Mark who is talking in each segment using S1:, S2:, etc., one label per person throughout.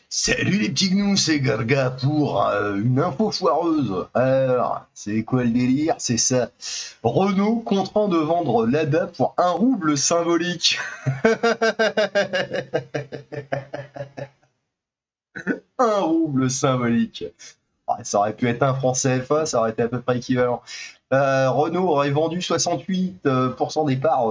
S1: Salut les petits gnous, c'est Garga pour une info foireuse. Alors, c'est quoi le délire? C'est ça. Renault contraint de vendre Lada pour 1 rouble symbolique. 1 rouble symbolique. Ouais, ça aurait pu être un franc CFA, ça aurait été à peu près équivalent. Renault aurait vendu 68% des parts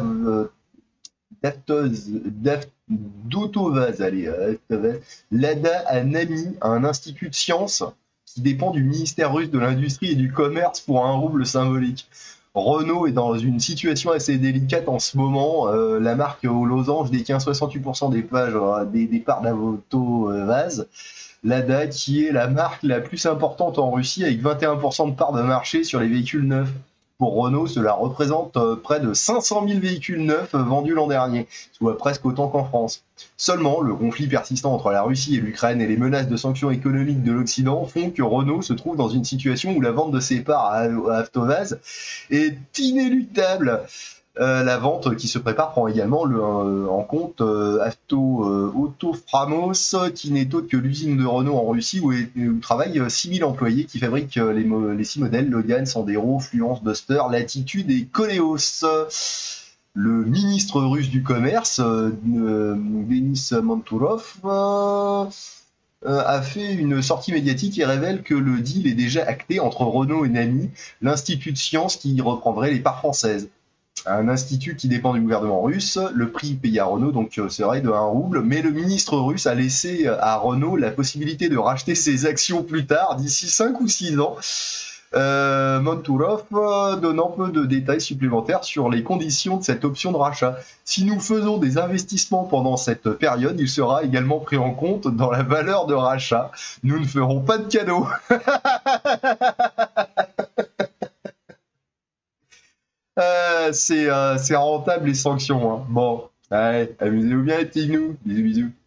S1: d'Autovaz, allez, Autovaz, Lada a Nami, un institut de sciences qui dépend du ministère russe de l'Industrie et du Commerce pour 1 rouble symbolique. Renault est dans une situation assez délicate en ce moment. La marque aux losanges détient 68% des parts d'Autovaz. Lada, qui est la marque la plus importante en Russie avec 21% de part de marché sur les véhicules neufs. Pour Renault, cela représente près de 500 000 véhicules neufs vendus l'an dernier, soit presque autant qu'en France. Seulement, le conflit persistant entre la Russie et l'Ukraine et les menaces de sanctions économiques de l'Occident font que Renault se trouve dans une situation où la vente de ses parts à Avtovaz est inéluctable. La vente qui se prépare prend également en compte Auto Framos, qui n'est autre que l'usine de Renault en Russie où travaillent 6000 employés qui fabriquent les 6 modèles Logan, Sandero, Fluence, Duster, Latitude et Koleos. Le ministre russe du Commerce, Denis Manturov, a fait une sortie médiatique et révèle que le deal est déjà acté entre Renault et Nami, l'institut de sciences qui reprendrait les parts françaises. Un institut qui dépend du gouvernement russe. Le prix payé à Renault donc serait de 1 rouble, mais le ministre russe a laissé à Renault la possibilité de racheter ses actions plus tard, d'ici 5 ou 6 ans. Manturov donne un peu de détails supplémentaires sur les conditions de cette option de rachat. Si nous faisons des investissements pendant cette période, il sera également pris en compte dans la valeur de rachat. Nous ne ferons pas de cadeaux. C'est rentable les sanctions. Hein. Bon, allez, amusez-vous bien les petits gnous. Bisous, bisous.